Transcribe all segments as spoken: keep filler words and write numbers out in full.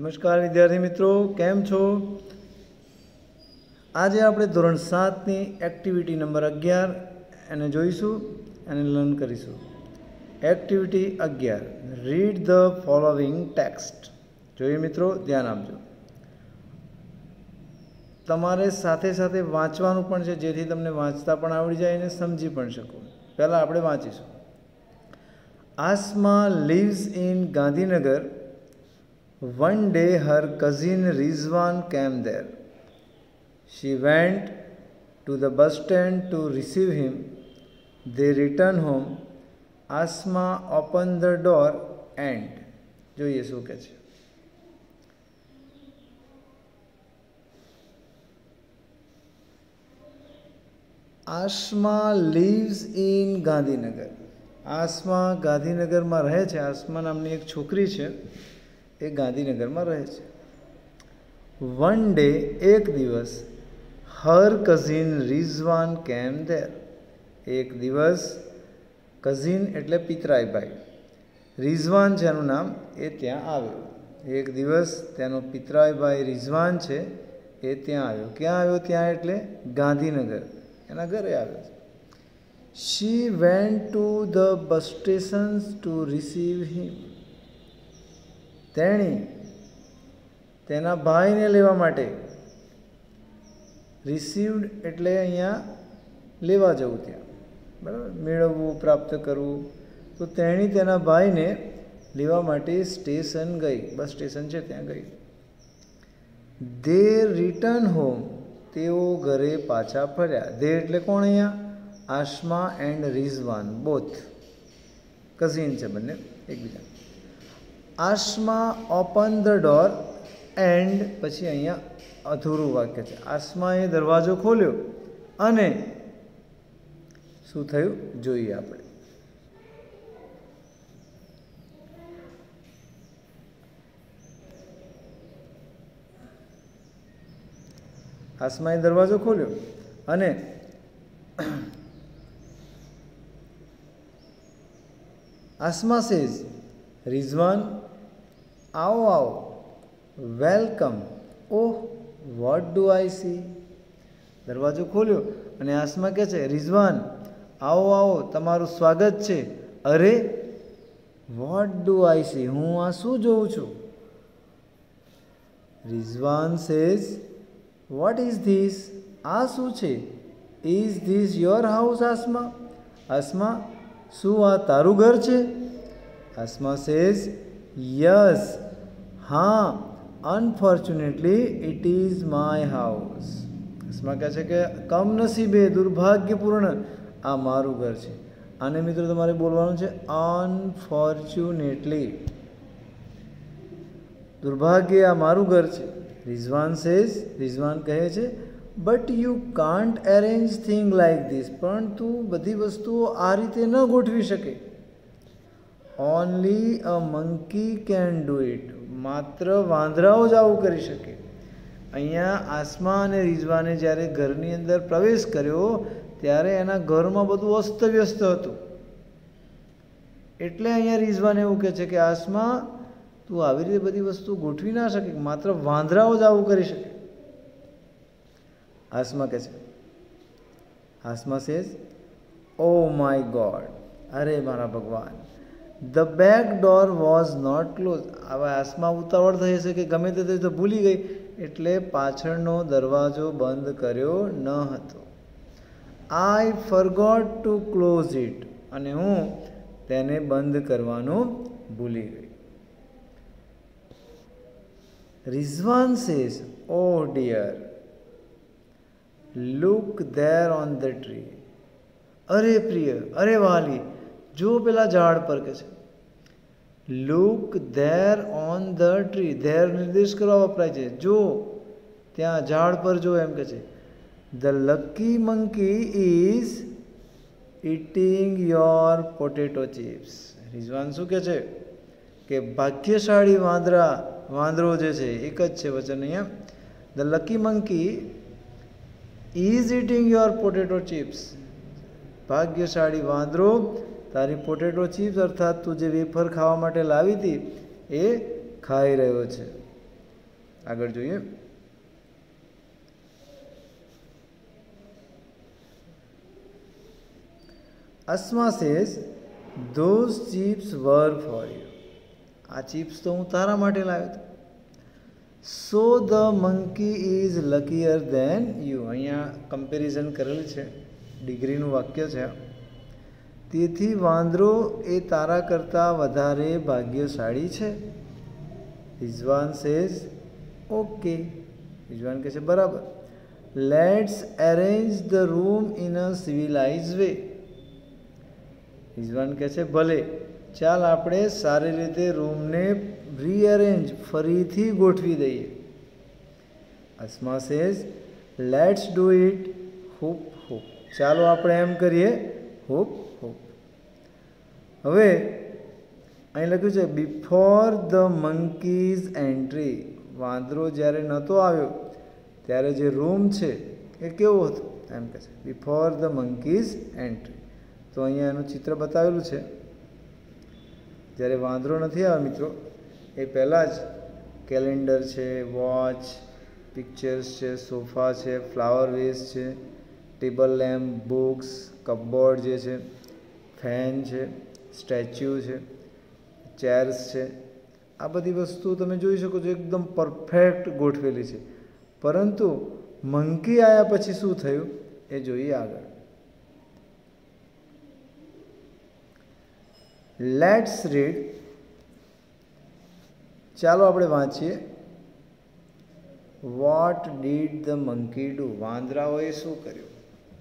નમસ્કાર વિદ્યાર્થી મિત્રો, કેમ છો? આજે આપણે ધોરણ સાતની એક્ટિવિટી નંબર અગિયાર એને જોઈશું અને લર્ન કરીશું. એક્ટિવિટી અગિયાર, રીડ ધ ફોલોવિંગ ટેક્સ્ટ. જોઈએ મિત્રો, ધ્યાન આપજો. તમારે સાથે સાથે વાંચવાનું પણ છે, જેથી તમને વાંચતા પણ આવડી જાય અને સમજી પણ શકો. પહેલાં આપણે વાંચીશું. Asma lives in Gandhinagar. One day her cousin Rizwan came there. She went to the bus stand to receive him. They returned home. Asma opened the door and જોઈએ શું કહે છે. Asma lives in Gandhinagar. આસમા ગાંધીનગરમાં રહે છે. આસમા નામની એક છોકરી છે, એ ગાંધીનગરમાં રહે છે. વન ડે, એક દિવસ, હર કઝિન રિઝવાન કેમ ધેર. એક દિવસ, કઝિન એટલે પિતરાઈ ભાઈ, રિઝવાન છે એનું નામ, એ ત્યાં આવ્યો. એક દિવસ તેનો પિતરાઈ ભાઈ રિઝવાન છે એ ત્યાં આવ્યો. ક્યાં આવ્યો? ત્યાં એટલે ગાંધીનગર, એના ઘરે આવ્યો. She went to the bus station to receive him. તેણી તેના ભાઈને લેવા માટે, રિસીવ્ડ એટલે અહીંયા લેવા જવું, ત્યાં બરાબર, મેળવવું, પ્રાપ્ત કરવું. તો તેણી તેના ભાઈને લેવા માટે સ્ટેશન ગઈ, બસ સ્ટેશન છે ત્યાં ગઈ. They return home. તેઓ ઘરે પાછા ફર્યા. દે એટલે કોણ અહીંયા? Asma and Rizwan, both cousin છે બંને એકબીજા. Asma open the door and, પછી અહીંયા અધૂરું વાક્ય છે. આસમાએ દરવાજો ખોલ્યો અને શું થયું જોઈએ આપણે. આસમાએ દરવાજો ખોલ્યો અને આસમા સેઝ, રિઝવાન, આવો આવો, welcome, oh what do I see. દરવાજો ખોલ્યો અને આસમા કહે છે, રિઝવાન, આવો આવો, તમારું સ્વાગત છે. અરે, વોટ ડુ આઈ સી, હું આ શું જોઉં છું? Rizwan says, what is this, આ શું છે? Is this your house Asma. Asma, શું આ તારું ઘર છે? આસમા સેઝ, યસ, હા, unfortunately it is my house. Asma કહે છે કે કમનસીબે, દુર્ભાગ્યપૂર્ણ, આ મારું ઘર છે. આને મિત્રો તમારે બોલવાનું છે અનફોર્ચ્યુનેટલી, દુર્ભાગ્ય, આ મારું ઘર છે. રિઝવાન સેઝ, રિઝવાન કહે છે, but you can't arrange thing like this. પરંતુ બધી વસ્તુઓ આ રીતે ન ગોઠવી શકે. Only a monkey can do it. માત્ર વાંદરાઓ જ આવું કરી શકે. અહીંયા આસમા અને રિઝવાને જ્યારે ઘરની અંદર પ્રવેશ કર્યો ત્યારે એના ઘરમાં બધું અસ્તવ્યસ્ત હતું. એટલે અહીંયા રિઝવાન એવું કહે છે કે આસમા, તું આવી રીતે બધી વસ્તુ ગોઠવી ના શકે, માત્ર વાંદરાઓ જ આવું કરી શકે. આસમા કહે છે, Asma says, oh my god, અરે મારા ભગવાન, the back door was not close. હવે આસમા ઉતાવળ થઈ હશે કે ગમે તે તો ભૂલી ગઈ, એટલે પાછળનો દરવાજો બંધ કર્યો ન હતો. I forgot to close it. અને હું તેને બંધ કરવાનું ભૂલી ગઈ. Rizwan says, oh dear, look there on the tree. અરે પ્રિય, અરે વાલી, જો પેલા ઝાડ પર કે છે. Look there on the tree. There નિર્દેશ કરવા વપરાય છે, જો, ત્યાં ઝાડ પર જો એમ કે છે. The lucky monkey is eating your potato chips. Rizwan શું કે છે કે ભાગ્યશાળી વાંદરા, વાંદરો જે છે, એક જ છે વચન અહીંયા. The lucky monkey is eating your potato chips. ભાગ્યશાળી વાંદરો તારી પોટેટો ચિપ્સ અર્થાત તું જે વેફર ખાવા માટે લાવી હતી એ ખાઈ રહ્યો છે. આગળ જોઈએ. Asma says, those chips were for you. આ ચિપ્સ તો હું તારા માટે લાવ્યો હતો. So the monkey is luckier than you. અહીંયા કમ્પેરિઝન કરેલું છે, ડિગ્રીનું વાક્ય છે. તેથી વાંદરો એ તારા કરતાં વધારે ભાગ્યશાળી છે. Rizwan says okay. રિઝવાન કહે છે બરાબર. Let's arrange the room in a civilise way. Rizwan કહે છે ભલે, ચાલ આપણે સારી રીતે રૂમને રીઅરેન્જ ફરીથી ગોઠવી દઈએ. Asma says let's do it whoop whoop. ચાલો આપણે એમ કરીએ હુપ હુપ. હવે અહીં લખ્યું છે બિફોર ધ મંકીઝ એન્ટ્રી. વાંદરો જ્યારે નહોતો આવ્યો ત્યારે જે રૂમ છે એ કેવો હતો એમ કહે છે બિફોર ધ મંકીઝ એન્ટ્રી. તો અહીંયા એનું ચિત્ર બતાવેલું છે. જ્યારે વાંદરો નથી આવ્યો મિત્રો એ પહેલાં જ કેલેન્ડર છે, વોચ, પિક્ચર્સ છે, સોફા છે, ફ્લાવર વેસ છે, ટેબલ લેમ્પ, બુક્સ, કપબોર્ડ જે છે, ફેન છે, સ્ટેચ્યુ છે, ચેર્સ છે, આ બધી વસ્તુ તમે જોઈ શકો છો એકદમ પરફેક્ટ ગોઠવેલી છે. પરંતુ મંકી આવ્યા પછી શું થયું એ જોઈએ આગળ. Let's read. ચાલો આપણે વાંચીએ. What did the monkey do. વાંદરાઓએ શું કર્યું?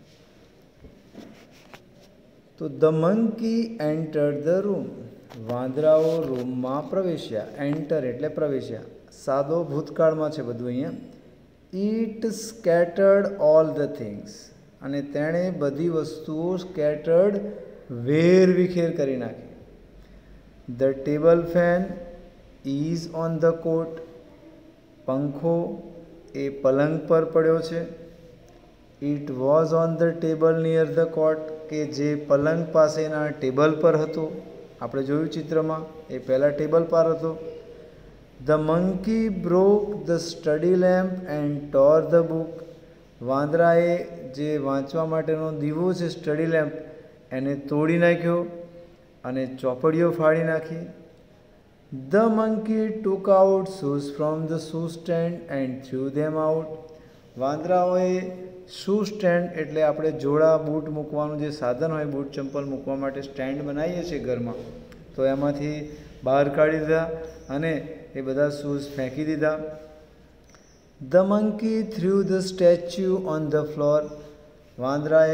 તો the monkey entered the room. વાંદરાઓ રૂમમાં પ્રવેશ્યા. એન્ટર એટલે પ્રવેશ્યા. સાદો ભૂતકાળમાં છે બધું અહીંયા. It scattered all the things. અને તેણે બધી વસ્તુઓ સ્કેટર્ડ વેરવિખેર કરી નાખી. The table fan is on the cot. પંખો એ પલંગ પર પડ્યો છે. It was on the table near the cot. કે જે પલંગ પાસેના ટેબલ પર હતો. આપણે જોયું ચિત્રમાં એ પહેલાં ટેબલ પર હતો. The monkey broke the study lamp and tore the book. વાંદરાએ જે વાંચવા માટેનો દીવો છે સ્ટડી લેમ્પ એને તોડી નાખ્યો અને ચોપડીઓ ફાડી નાખી. The monkey took out shoes from the shoe stand and threw them out. વાંદરાઓએ શૂ સ્ટેન્ડ એટલે આપણે જોડા બૂટ મૂકવાનું જે સાધન હોય, બૂટ ચંપલ મૂકવા માટે સ્ટેન્ડ બનાવીએ છીએ ઘરમાં, તો એમાંથી બહાર કાઢી દીધા અને એ બધા શૂઝ ફેંકી દીધા. The monkey threw the statue on the floor. વાંદરાએ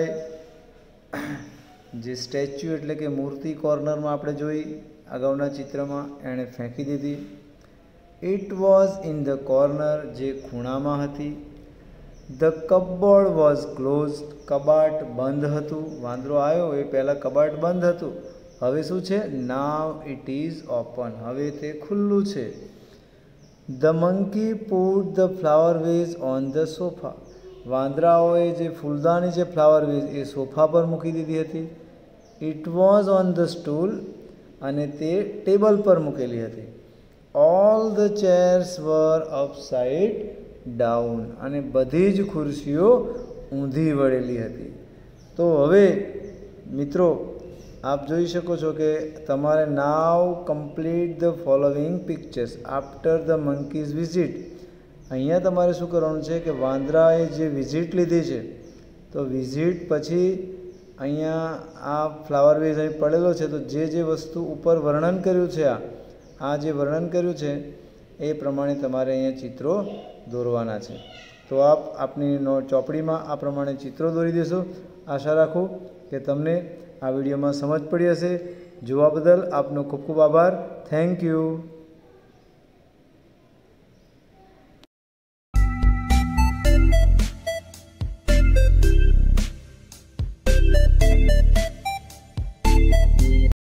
જે સ્ટેચ્યુ એટલે કે મૂર્તિ કોર્નરમાં આપણે જોઈ અગાઉના ચિત્રમાં એણે ફેંકી દીધી. It was in the corner. જે ખૂણામાં હતી. The cupboard was close. કબાટ બંધ હતું. વાંદરો આવ્યો એ પહેલાં કબાટ બંધ હતું. હવે શું છે? Now it is open. હવે તે ખુલ્લું છે. The monkey put the flower vase on the sofa. વાંદરાઓએ જે ફૂલદાની છે ફ્લાવર વેઝ એ સોફા પર મૂકી દીધી હતી. It was on the stool. અને તે ટેબલ પર મૂકેલી હતી. All the chairs were upside down. અને બધી જ ખુરશીઓ ઊંધી વળેલી હતી. તો હવે મિત્રો આપ જોઈ શકો છો કે તમારે now complete the following pictures after the monkey's visit. અહીંયા તમારે શું કરવાનું છે કે વાંદરાએ જે વિઝિટ લીધી છે તો વિઝિટ પછી અહીંયા આ ફ્લાવર વેઝ અહીં પડેલો છે તો જે જે વસ્તુ ઉપર વર્ણન કર્યું છે આ આ જે વર્ણન કર્યું છે એ પ્રમાણે તમારે અહીંયા ચિત્રો દોરવાના છે. તો આપ આપની નો ચોપડીમાં આ પ્રમાણે ચિત્રો દોરી દેશો. આશા રાખું કે તમને આ વિડીયોમાં સમજ પડી હશે. જોવા બદલ આપનો ખૂબ ખૂબ આભાર. Thank you.